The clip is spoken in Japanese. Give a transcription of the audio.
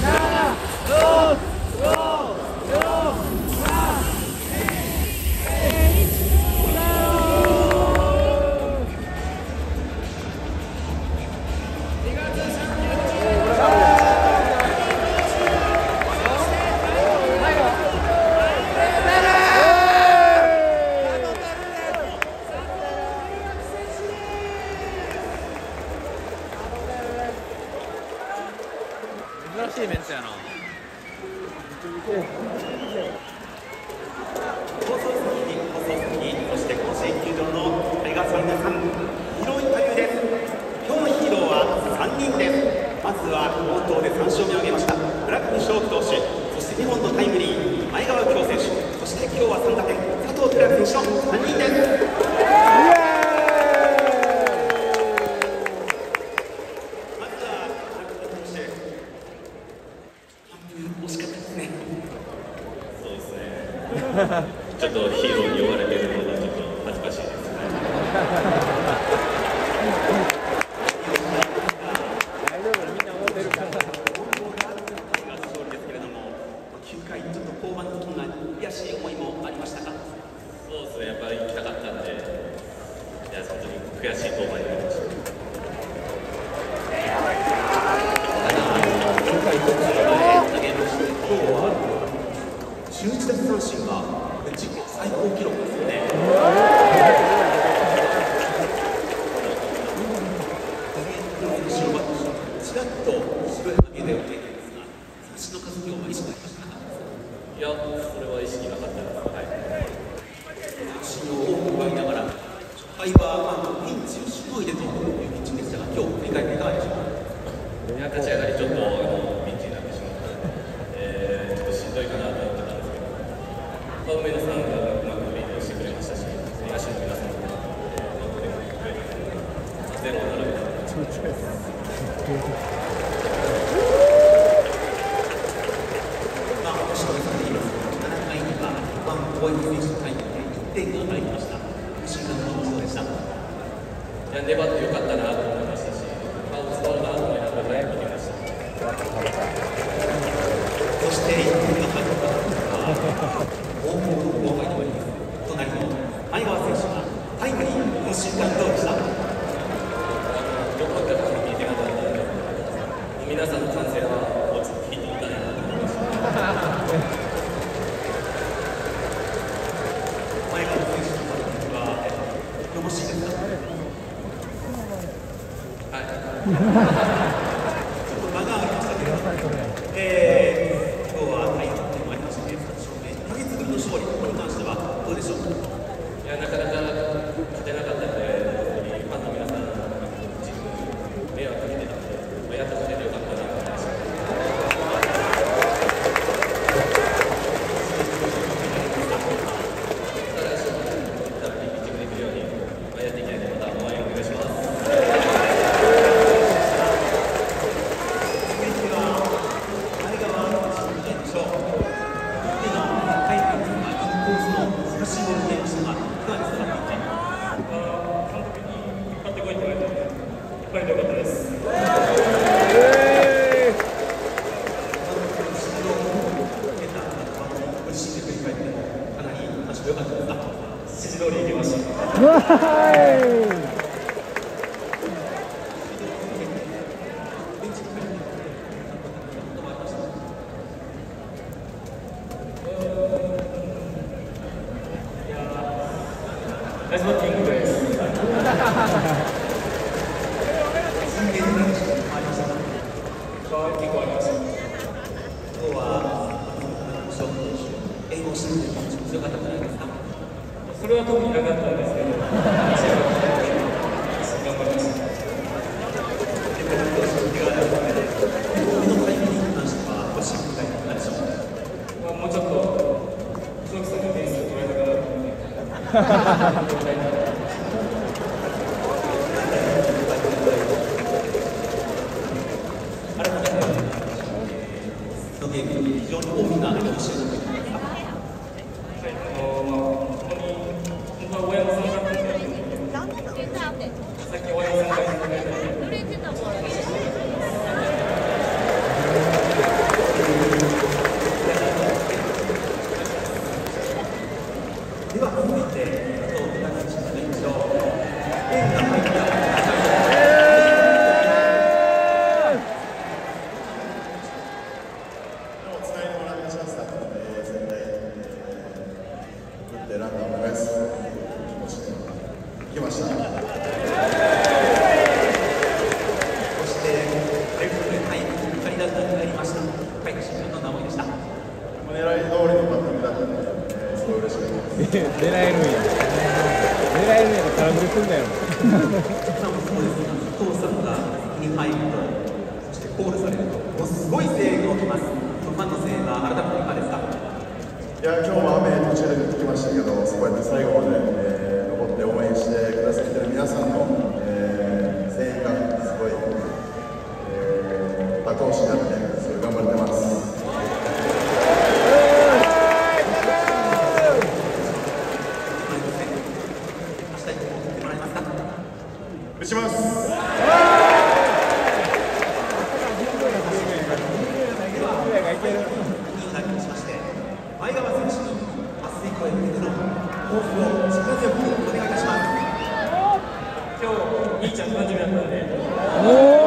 珍しいメンツやな。 放送席、そして甲子園球場のタイガースファンの皆さん、ヒーローインタビューです。今日のヒーローは3人です。まずは冒頭で3勝目を挙げました村上頌樹投手、そして2本のタイムリー前川京選手、そして今日は3打点佐藤輝明選手の3人です。 ちょっとヒーローに呼ばれているのがちょっと恥ずかしいですね。 勝利ですけれども、9回ちょっと降板の時には悔しい思いもありましたか？ そうですね、やっぱり行きたかったんで、いや本当に悔しい登板になりました。 今日は11奪三振が自己最高記録ですよね。ちらっと白い影で打っていたんですが、三振の数今日は意識がありましたか？ いや、それは意識なかったです。 三振を多く奪いながら、初回はピンチをしのいでというピッチングでしたが、今日振り返っていかがでしょうか？ いや、立ち上がりちょっとピンチになってしまったので、ちょっとしんどいかなと思ってたんですけど、梅野さんがうまくリードしてくれましたし、野手の皆さんも守ってくれたので、ゼロを並べたので。 星野さんで言いますと、7回にはホワイト選手のタイムで1点が入りました。不審なものもそうでした。 いや、粘ってよかったなと思いましたし、顔を使うなと思いながら見てました。 そして1点が入った大物の豪快に終わります。隣の前川選手がタイムリーの瞬間どうでした？ よかったから聞いてなかったので、皆さんの歓声は落ち着いていたなと思いました。 前川選手のバッティングはよろしいですか？ はい。 ちょっと間がありましたけれども、今日は大得点もありまして、3勝目、1ヶ月ぶりの勝利、これに関してはどうでしょうか？ いや、なかなか勝てなかったので、ファンの皆さん、チームに迷惑かけてたので、やっと勝ててよかったなと思いました。 ナイスバッティングです。それは特になかったんですけど、頑張りました。もうちょっと、鈴木さんの点数を取れたかなと思って。 非常に大きな1週だと思います。 本当は大山さんがさっき大山さんが言ってた狙えるんや空振りすんだよ。 お父さんがに入ると、そしてコールされると、もうすごい声援が起きます。ファンの声援は改めていかがですか？ いや、今日も雨途中で降ってきましたけど、そこやって最後まで、残って応援してくださってる皆さんの、声援がすごい、後押しになって、すごい頑張ってます。打ちます。 前川選手に明日以降へ向けての抱負を力強くお願いいたします。 今日いいちゃん誕生日だったんで。